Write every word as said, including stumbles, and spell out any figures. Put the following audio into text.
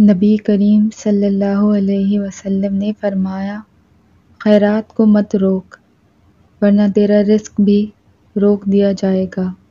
नबी करीम सल्लल्लाहु अलैहि वसल्लम ने फरमाया, खैरात को मत रोक वरना तेरा रिस्क भी रोक दिया जाएगा।